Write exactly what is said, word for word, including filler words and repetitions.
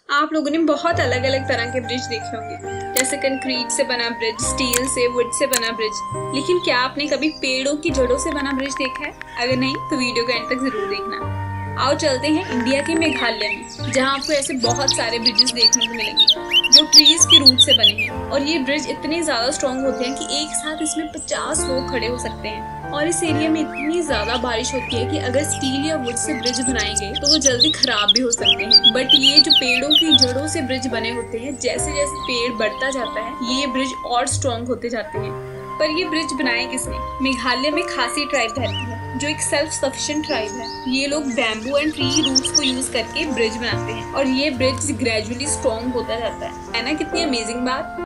आप लोगों ने बहुत अलग अलग तरह के ब्रिज देखे होंगे, जैसे कंक्रीट से बना ब्रिज, स्टील से, वुड से बना ब्रिज। लेकिन क्या आपने कभी पेड़ों की जड़ों से बना ब्रिज देखा है? अगर नहीं तो वीडियो का एंड तक जरूर देखना। आओ चलते हैं इंडिया के मेघालय में, जहाँ आपको ऐसे बहुत सारे ब्रिजेस देखने को मिलेंगे जो ट्रीज के रूट से बने हैं। और ये ब्रिज इतने ज्यादा स्ट्रॉन्ग होते हैं कि एक साथ इसमें पचास लोग खड़े हो सकते हैं। और इस एरिया में इतनी ज्यादा बारिश होती है कि अगर स्टील या वुड से ब्रिज बनाएंगे तो वो जल्दी खराब भी हो सकते हैं। बट ये जो पेड़ों की जड़ों से ब्रिज बने होते हैं, जैसे जैसे पेड़ बढ़ता जाता है ये ब्रिज और स्ट्रॉन्ग होते जाते हैं। पर ये ब्रिज बनाए किसने? मेघालय में खासी ट्राइब रहती है जो एक सेल्फ सफिशिएंट ट्राइब है। ये लोग बैम्बू एंड ट्री रूट्स को यूज करके ब्रिज बनाते हैं और ये ब्रिज ग्रेजुअली स्ट्रॉन्ग होता जाता है। है ना कितनी अमेजिंग बात।